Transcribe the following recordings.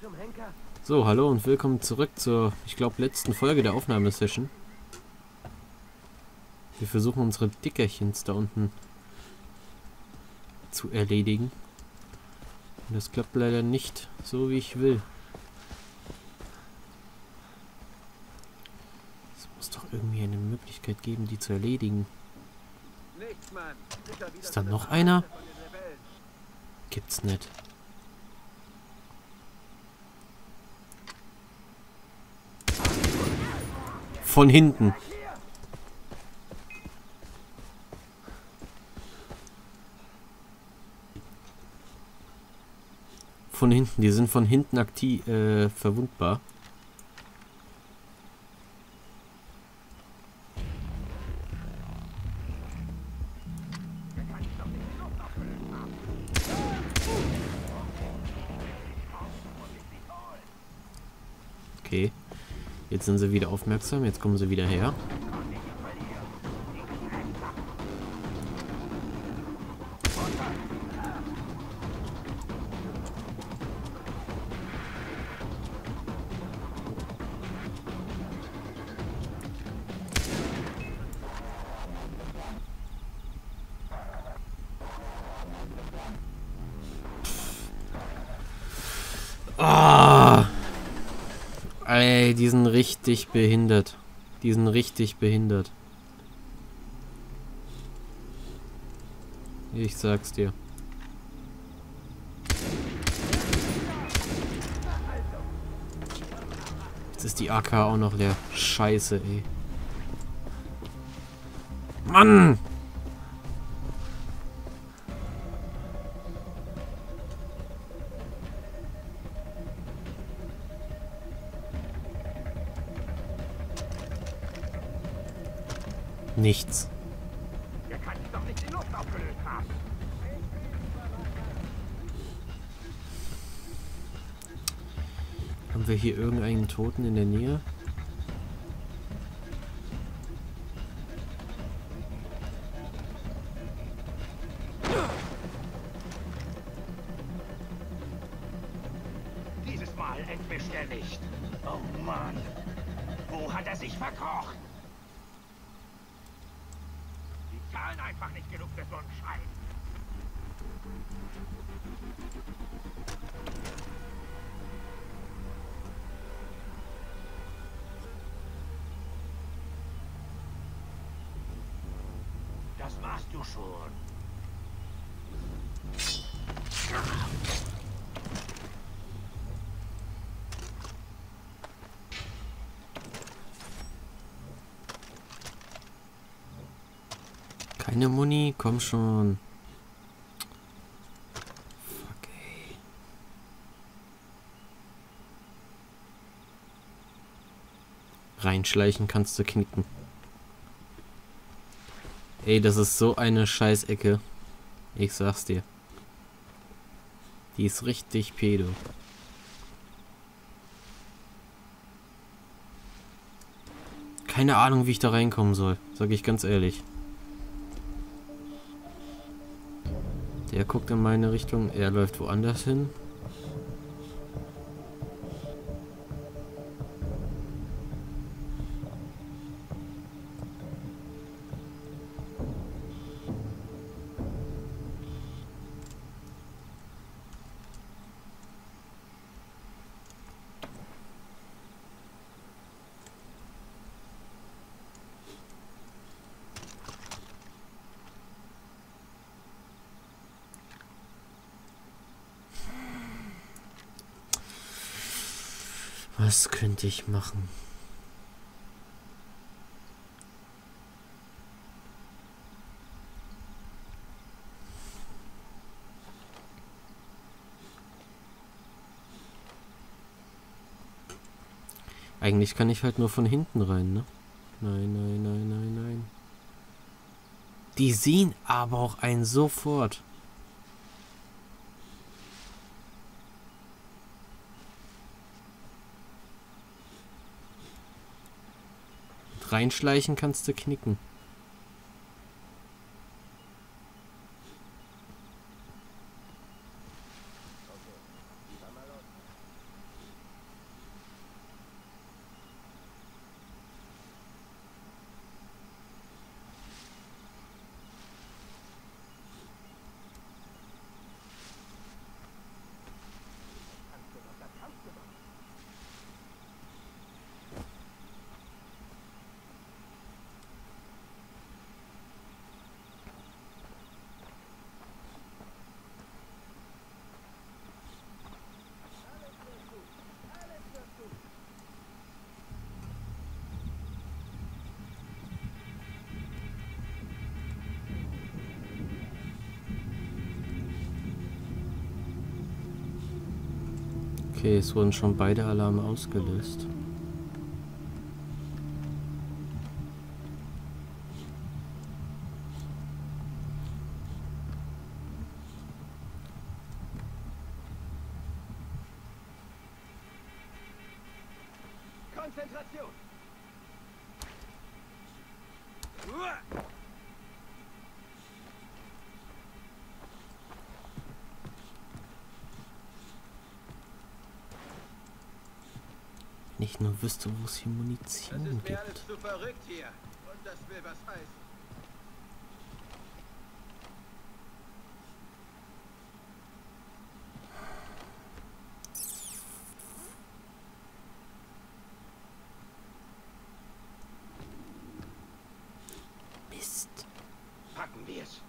So, hallo und willkommen zurück zur, ich glaube, letzten Folge der Aufnahmesession. Wir versuchen unsere Dickerchens da unten zu erledigen. Und das klappt leider nicht so, wie ich will. Es muss doch irgendwie eine Möglichkeit geben, die zu erledigen. Ist da noch einer? Gibt's nicht. Von hinten. Von hinten. Die sind von hinten aktiv verwundbar. Okay. Jetzt sind sie wieder aufmerksam. Jetzt kommen sie wieder her. Ah! Ey, die sind richtig behindert. Die sind richtig behindert. Ich sag's dir. Jetzt ist die AK auch noch leer. Scheiße, ey. Mann! Nichts. Der kann sich doch nicht die Luft aufgelöst haben. Haben wir hier irgendeinen Toten in der Nähe? Dieses Mal entwischt er nicht. Oh Mann. Wo hat er sich verkrochen? Die zahlen einfach nicht genug für so einen Scheiß. Das machst du schon. Keine Muni? Komm schon. Fuck, ey. Reinschleichen kannst du knicken. Ey, das ist so eine Scheißecke. Ich sag's dir. Die ist richtig pedo. Keine Ahnung, wie ich da reinkommen soll. Sag ich ganz ehrlich. Der guckt in meine Richtung. Er läuft woanders hin. Was könnte ich machen? Eigentlich kann ich halt nur von hinten rein, ne? Nein, nein, nein, nein, nein. Die sehen aber auch einen sofort. Reinschleichen kannst du knicken. Okay, es wurden schon beide Alarme ausgelöst. Konzentration! Wenn ich nur wüsste, wo es hier Das Munition ist mir alles gibt. zu verrückt hier. Und das will was heißen. Mist. Packen wir es.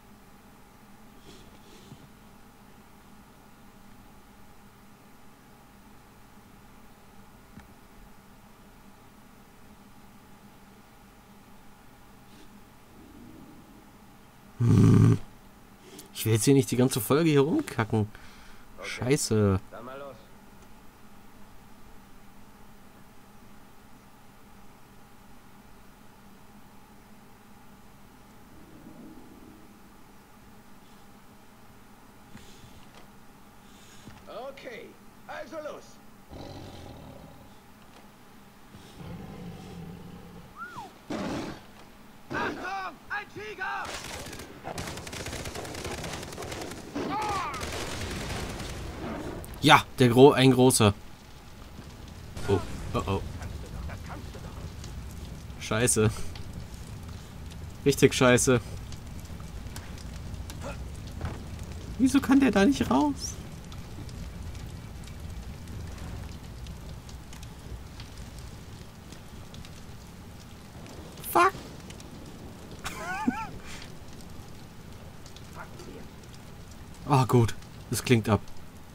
Ich will jetzt hier nicht die ganze Folge hier rumkacken. Okay. Scheiße. Dann mal los. Okay, also los. Achtung, ein Tiger! Ja, ein großer. Oh, oh, oh. Scheiße. Richtig scheiße. Wieso kann der da nicht raus? Fuck. Ah, gut. Das klingt ab.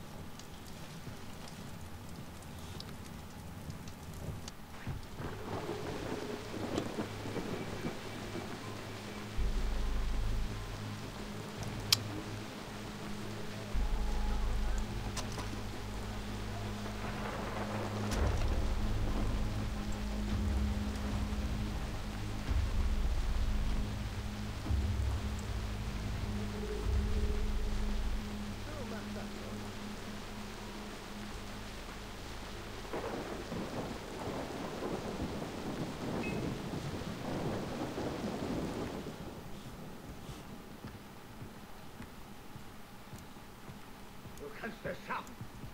Du kannst es schaffen.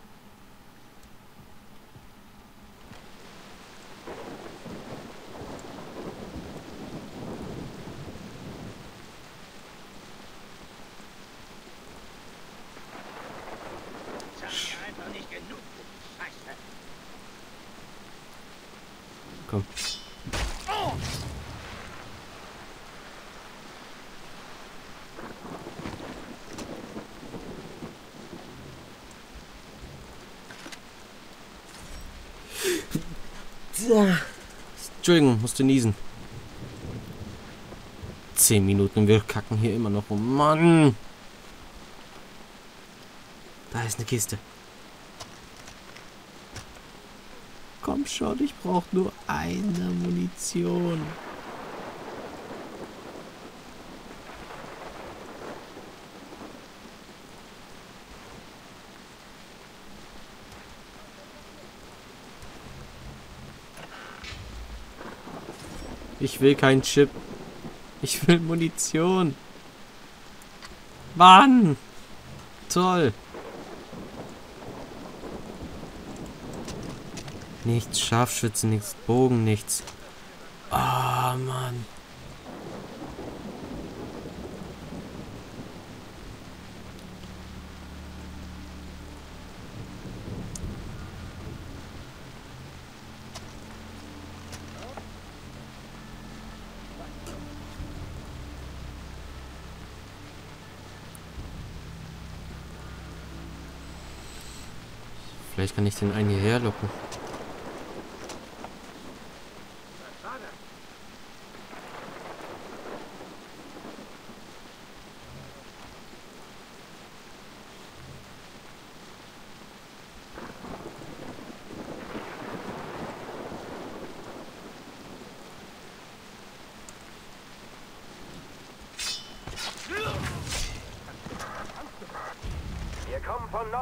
Sag mir einfach nicht genug, du Scheiße. Komm. Entschuldigung, musste niesen. 10 Minuten, wir kacken hier immer noch rum. Mann! Da ist eine Kiste. Komm schon, ich brauche nur eine Munition. Ich will keinen Chip. Ich will Munition. Mann! Toll. Nichts Scharfschützen, nichts Bogen, nichts. Ah, Mann. Vielleicht kann ich den einen hierher locken. Was war das?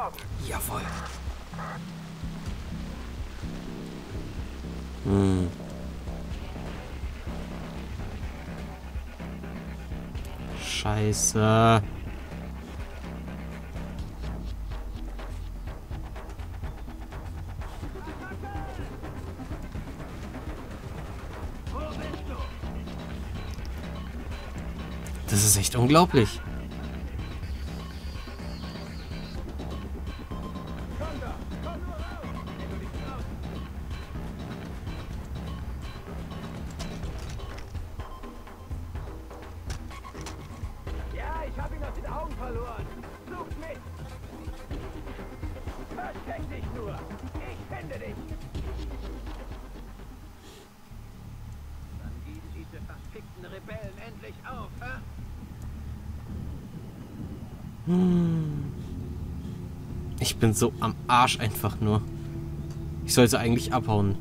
Norden. Jawohl. Hm. Scheiße. Das ist echt unglaublich. Ja, ich habe ihn aus den Augen verloren. Sucht mich. Versteck dich nur. Ich finde dich. Dann geben diese verfickten Rebellen endlich auf, hä? Ich bin so am Arsch einfach nur. Ich sollte eigentlich abhauen.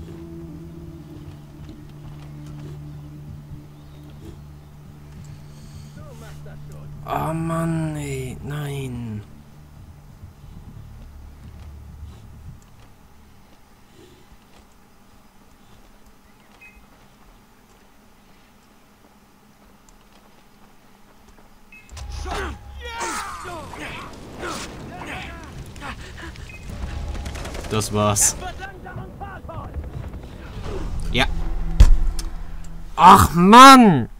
Du machst das schon. Oh Mann, ey, nein. Das war's. Wird langsam und fahrvoll. Ja. Ach Mann!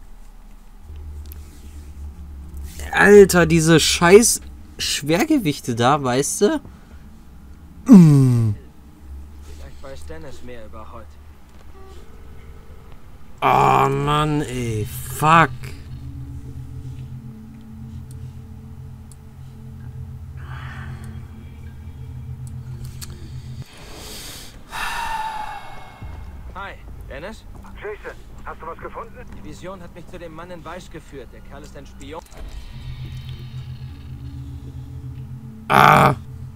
Alter, diese scheiß Schwergewichte da, weißt du? Vielleicht weiß Dennis mehr über heute. Oh Mann, ey, fuck. Hi, Dennis? Jason, hast du was gefunden? Die Vision hat mich zu dem Mann in Weiß geführt. Der Kerl ist ein Spion. Ah!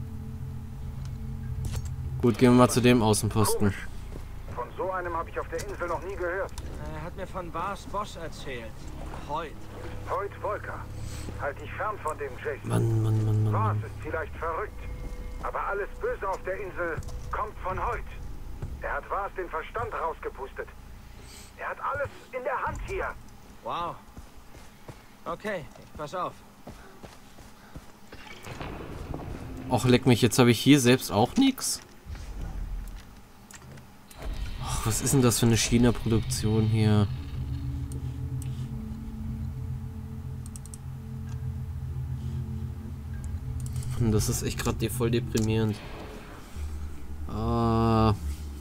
Gut, gehen wir mal zu dem Außenposten. Von so einem habe ich auf der Insel noch nie gehört. Er hat mir von Bars Boss erzählt. Heute. Heute Volker. Halt dich fern von dem Jason. Mann. Vars ist vielleicht verrückt. Aber alles Böse auf der Insel kommt von heute. Er hat Vars den Verstand rausgepustet. Er hat alles in der Hand hier. Wow. Okay, ich pass auf. Och, leck mich, jetzt habe ich hier selbst auch nichts. Ach, was ist denn das für eine China-Produktion hier? Mann, das ist echt gerade voll deprimierend. Ah.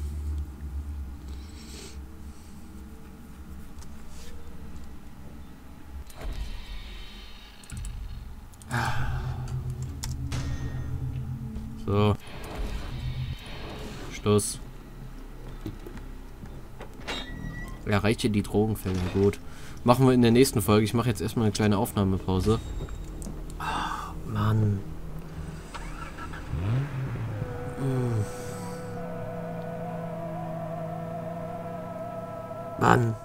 So. Schluss. Erreiche die Drogenfälle. Gut. Machen wir in der nächsten Folge. Ich mache jetzt erstmal eine kleine Aufnahmepause. Ach, Mann. Mann.